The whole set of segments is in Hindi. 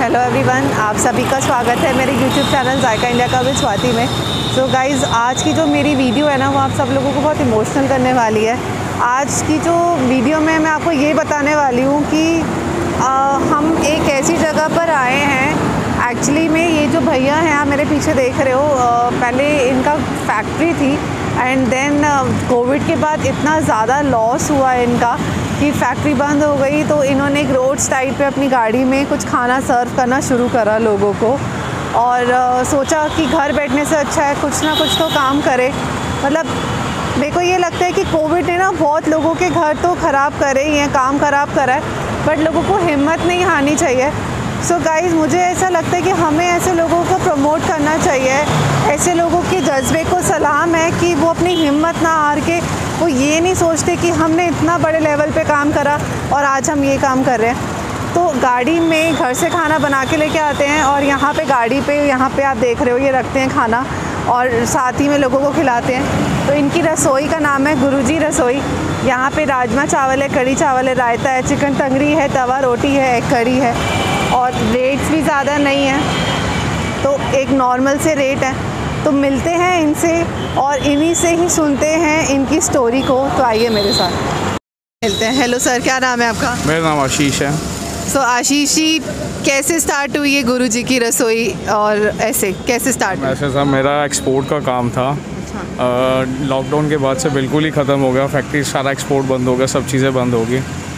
हेलो एवरीवन, आप सभी का स्वागत है मेरे YouTube channel Zayka India with Swati स्वाति में। सो गाइज़, आज की जो मेरी वीडियो है ना, वो आप सब लोगों को बहुत इमोशनल करने वाली है। आज की जो वीडियो में मैं आपको ये बताने वाली हूँ कि हम एक ऐसी जगह पर आए हैं। एक्चुअली में ये जो भैया हैं, आप मेरे पीछे देख रहे हो, पहले इनका फैक्ट्री थी एंड देन कोविड के बाद इतना ज़्यादा लॉस हुआ इनका कि फैक्ट्री बंद हो गई। तो इन्होंने एक रोड्स टाइप पे अपनी गाड़ी में कुछ खाना सर्व करना शुरू करा लोगों को, और सोचा कि घर बैठने से अच्छा है कुछ ना कुछ तो काम करे। मतलब मेरे को ये लगता है कि कोविड ने ना बहुत लोगों के घर तो ख़राब करे ही हैं, काम ख़राब करा है, बट लोगों को हिम्मत नहीं हारनी चाहिए। सो गाइज़, मुझे ऐसा लगता है कि हमें ऐसे लोगों को प्रमोट करना चाहिए। ऐसे लोगों के जज्बे को सलाम है कि वो अपनी हिम्मत ना हार के, वो ये नहीं सोचते कि हमने इतना बड़े लेवल पे काम करा और आज हम ये काम कर रहे हैं। तो गाड़ी में घर से खाना बना के लेके आते हैं और यहाँ पे गाड़ी पे, यहाँ पे आप देख रहे हो, ये रखते हैं खाना और साथ ही में लोगों को खिलाते हैं। तो इनकी रसोई का नाम है गुरुजी रसोई। यहाँ पे राजमा चावल है, कढ़ी चावल है, रायता है, चिकन तंगड़ी है, तवा रोटी है, एग करी है, और रेट्स भी ज़्यादा नहीं है, तो एक नॉर्मल से रेट है। तो मिलते हैं इनसे और इन्हीं से ही सुनते हैं इनकी स्टोरी को। तो आइए मेरे साथ मिलते हैं। हेलो सर, क्या नाम है आपका? मेरा नाम आशीष है। सो आशीष जी, कैसे स्टार्ट हुई है गुरुजी की रसोई, और ऐसे कैसे स्टार्ट? ऐसे सर, मेरा एक्सपोर्ट का काम था। लॉकडाउन के बाद से बिल्कुल ही ख़त्म हो गया, फैक्ट्री सारा एक्सपोर्ट बंद हो गया, सब चीज़ें बंद हो गई।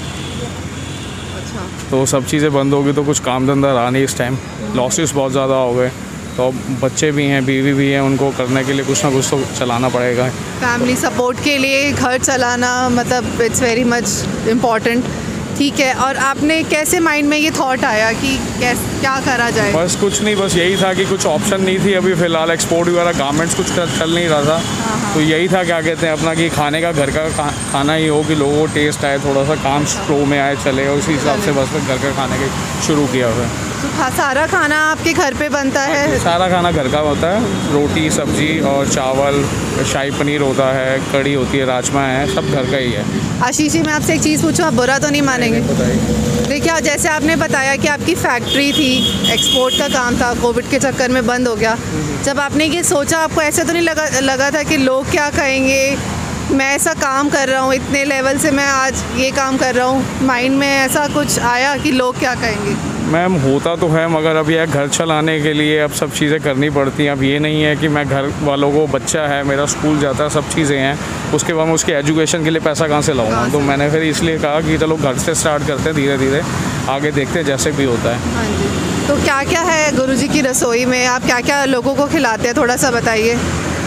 तो सब चीज़ें बंद हो गई तो कुछ काम धंधा रहा नहीं इस टाइम, लॉसेस बहुत ज़्यादा हो गए। तो बच्चे भी हैं, बीवी भी हैं, उनको करने के लिए कुछ ना कुछ तो चलाना पड़ेगा। फैमिली सपोर्ट के लिए घर चलाना, मतलब इट्स वेरी मच इम्पॉर्टेंट। ठीक है, और आपने कैसे माइंड में ये थॉट आया कि क्या करा जाए? बस कुछ नहीं, बस यही था कि कुछ ऑप्शन नहीं थी अभी फ़िलहाल, एक्सपोर्ट वगैरह गारमेंट्स कुछ चल नहीं रहा था। तो यही था, क्या कहते हैं, अपना कि खाने का घर का खाना ही हो, कि लोगों को टेस्ट आए, थोड़ा सा काम फ्लो में आए, चले, और उसी हिसाब से बस घर का खाने का शुरू किया हुआ है। तो सारा खाना आपके घर पे बनता है? सारा खाना घर का होता है, रोटी सब्जी और चावल, शाही पनीर होता है, कढ़ी होती है, राजमा है, सब घर का ही है। आशीष जी, मैं आपसे एक चीज़ पूछूं, आप बुरा तो नहीं मानेंगे? देखिए, जैसे आपने बताया कि आपकी फैक्ट्री थी, एक्सपोर्ट का काम था, कोविड के चक्कर में बंद हो गया। जब आपने ये सोचा, आपको ऐसे तो नहीं लगा था कि लोग क्या कहेंगे, मैं ऐसा काम कर रहा हूँ, इतने लेवल से मैं आज ये काम कर रहा हूँ, माइंड में ऐसा कुछ आया कि लोग क्या कहेंगे? मैम, होता तो है, मगर अब यह घर चलाने के लिए अब सब चीज़ें करनी पड़ती हैं। अब ये नहीं है कि मैं घर वालों को, बच्चा है मेरा, स्कूल जाता है, सब चीज़ें हैं, उसके बाद मैं उसके एजुकेशन के लिए पैसा कहाँ से लाऊंगा। तो मैंने फिर इसलिए कहा कि चलो घर से स्टार्ट करते हैं, धीरे धीरे आगे देखते हैं जैसे भी होता है। हाँ जी। तो क्या क्या है गुरुजी की रसोई में, आप क्या क्या लोगों को खिलाते हैं, थोड़ा सा बताइए।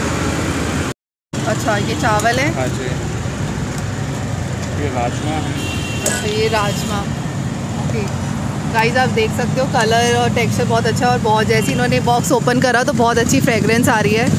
अच्छा, ये चावल है? हाँ जी। ये राजमा है। अच्छा, ये राजमा। ओके गाइस, आप देख सकते हो कलर और टेक्सचर बहुत अच्छा है, और बहुत, जैसे इन्होंने बॉक्स ओपन करा तो बहुत अच्छी फ्रेगरेंस आ रही है।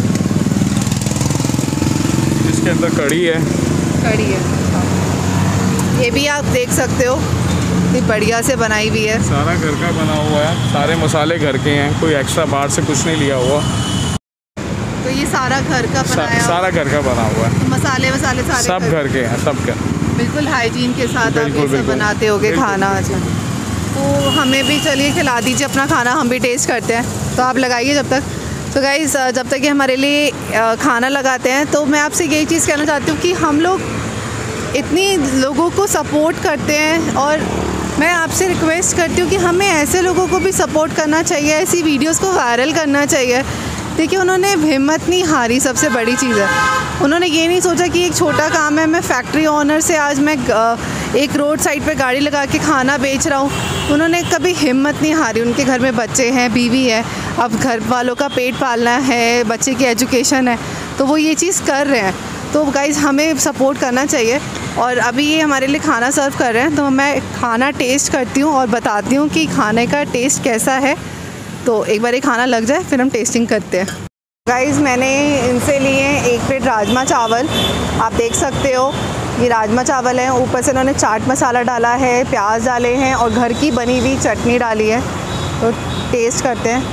इसके अंदर कढ़ी है। कढ़ी है, ये भी आप देख सकते हो, इतनी बढ़िया से बनाई हुई है। सारा घर का बना हुआ है, सारे मसाले घर के हैं, कोई एक्स्ट्रा बाहर से कुछ नहीं लिया हुआ। तो ये सारा घर का बनाया? सारा घर का बना हुआ है। मसाले सारे सब घर के हैं, सब घर। बिल्कुल हाइजीन के साथ आप ये सब बनाते होगे खाना। अच्छा, तो हमें भी चलिए खिला दीजिए अपना खाना, हम भी टेस्ट करते हैं। तो आप लगाइए जब तक। तो गाइस, जब तक ये हमारे लिए खाना लगाते हैं, तो मैं आपसे यही चीज़ कहना चाहती हूँ कि हम लोग इतनी लोगों को सपोर्ट करते हैं, और मैं आपसे रिक्वेस्ट करती हूँ कि हमें ऐसे लोगों को भी सपोर्ट करना चाहिए, ऐसी वीडियोस को वायरल करना चाहिए। देखिए, उन्होंने हिम्मत नहीं हारी, सबसे बड़ी चीज़ है। उन्होंने ये नहीं सोचा कि एक छोटा काम है, मैं फैक्ट्री ओनर से आज मैं एक रोड साइड पे गाड़ी लगा के खाना बेच रहा हूँ। उन्होंने कभी हिम्मत नहीं हारी। उनके घर में बच्चे हैं, बीवी है, अब घर वालों का पेट पालना है, बच्चे की एजुकेशन है, तो वो ये चीज़ कर रहे हैं। तो गाइज़, हमें सपोर्ट करना चाहिए। और अभी ये हमारे लिए खाना सर्व कर रहे हैं, तो मैं खाना टेस्ट करती हूँ और बताती हूँ कि खाने का टेस्ट कैसा है। तो एक बार ये खाना लग जाए, फिर हम टेस्टिंग करते हैं। गाइज़, मैंने इनसे लिए एक प्लेट राजमा चावल, आप देख सकते हो, ये राजमा चावल है। ऊपर से इन्होंने चाट मसाला डाला है, प्याज डाले हैं, और घर की बनी हुई चटनी डाली है। तो टेस्ट करते हैं।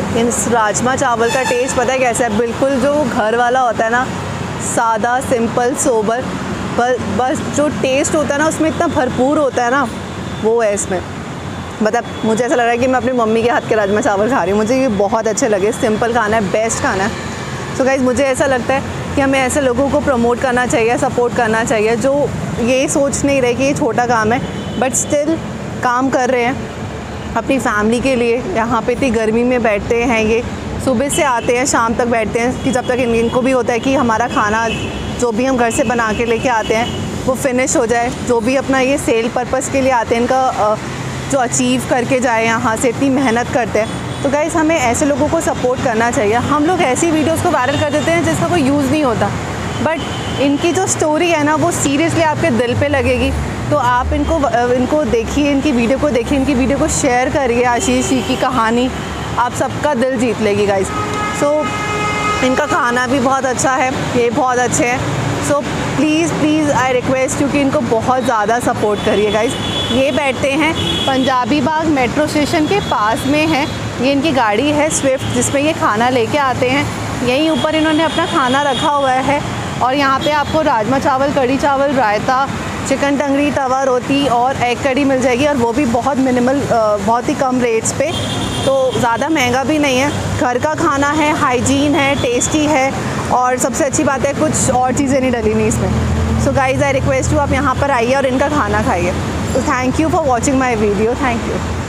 इस राजमा चावल का टेस्ट पता है कैसा है, बिल्कुल जो घर वाला होता है ना, सादा सिंपल सोबर, बस जो टेस्ट होता है ना उसमें इतना भरपूर होता है ना, वो है इसमें। मतलब मुझे ऐसा लग रहा है कि मैं अपनी मम्मी के हाथ के राजमा चावल खा रही हूँ। मुझे ये बहुत अच्छे लगे, सिंपल खाना है, बेस्ट खाना है। सो गाइज़ मुझे ऐसा लगता है कि हमें ऐसे लोगों को प्रमोट करना चाहिए, सपोर्ट करना चाहिए जो ये सोच नहीं रहे कि ये छोटा काम है बट स्टिल काम कर रहे हैं अपनी फैमिली के लिए। यहाँ पे इतनी गर्मी में बैठते हैं, ये सुबह से आते हैं शाम तक बैठते हैं कि जब तक इनको भी होता है कि हमारा खाना जो भी हम घर से बना के लेके आते हैं वो फिनिश हो जाए। जो भी अपना ये सेल पर्पज़ के लिए आते हैं इनका जो अचीव करके जाए, यहाँ से इतनी मेहनत करते हैं। तो गाइज़ हमें ऐसे लोगों को सपोर्ट करना चाहिए। हम लोग ऐसी वीडियोस को वायरल कर देते हैं जिसका कोई यूज़ नहीं होता, बट इनकी जो स्टोरी है ना वो सीरियसली आपके दिल पे लगेगी। तो आप इनको देखिए, इनकी वीडियो को देखिए, इनकी वीडियो को शेयर करिए। आशीष जी की कहानी आप सबका दिल जीत लेगी गाइज़। सो इनका खाना भी बहुत अच्छा है, ये बहुत अच्छे हैं। सो प्लीज़ आई रिक्वेस्ट, क्योंकि इनको बहुत ज़्यादा सपोर्ट करिए गाइज़। ये बैठते हैं पंजाबी बाग मेट्रो स्टेशन के पास में है। ये इनकी गाड़ी है स्विफ्ट जिसमें ये खाना लेके आते हैं। यहीं ऊपर इन्होंने अपना खाना रखा हुआ है और यहाँ पे आपको राजमा चावल, कढ़ी चावल, रायता, चिकन टंगड़ी, तवा रोटी और एग कड़ी मिल जाएगी, और वो भी बहुत मिनिमल, बहुत ही कम रेट्स पे। तो ज़्यादा महंगा भी नहीं है, घर का खाना है, हाइजीन है, टेस्टी है, और सबसे अच्छी बात है कुछ और चीज़ें नहीं डली नहीं इसमें। So guys I request you, आप यहाँ पर आइए और इनका खाना खाइए। तो thank you for watching my video, thank you.